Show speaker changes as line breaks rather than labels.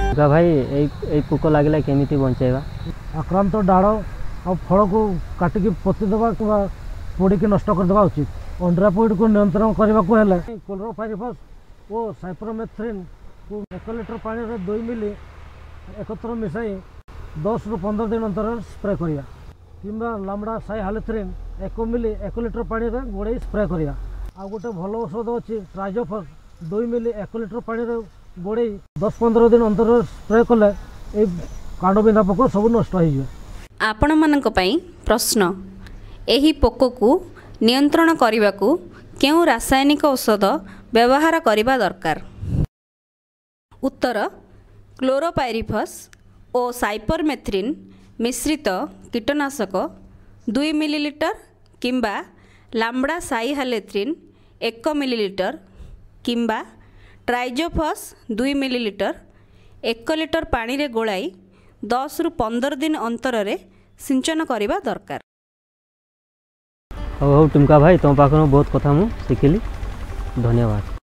भाई ए पोक लगे केमी बचाइबा
आक्रांत डाड़ आ फल को काटिकी पोतीदेवा कि पोड़ी नष्ट करदेवा उचित। अंडा पोइड को नियंत्रण करने को क्लोरोपाइरिफॉस और साइपरमेथ्रिन को 1 लिटर पानी में 2 मिली एकत्र मिसाई 10 ରୁ 15 दिन अंतर स्प्रे करिया किंबा lambda cyhalothrin 1 ml 1 litre पानी में गोड़े स्प्रे करिया। आ गोटे भल औषध अच्छी ट्राइजोफस 2 मिली 1 लिटर पानी में गोड़े 10-15 दिन अंतर स्प्रे कले कांडबिंधा पोक सब नष्ट हो।
आपण मानक पई प्रश्न एही पोक को नियंत्रण करने को केउ रासायनिक औषध व्यवहार करने दरकार? उत्तर क्लोरोपाइरिफॉस और साइपरमेथ्रिन मिश्रित कीटनाशक 2 मिलीलीटर किंबा लामड़ा साइहालेथ्रिन 1 मिलीलीटर किंबा ट्राइजोफस 2 मिलीलीटर 1 लिटर पानी रे गोलाई 10 ରୁ 15 दिन अंतर रे सिंचन करने दरकार।
हो टुमका भाई तुम पाखर बहुत कथा मु शिखिली। धन्यवाद।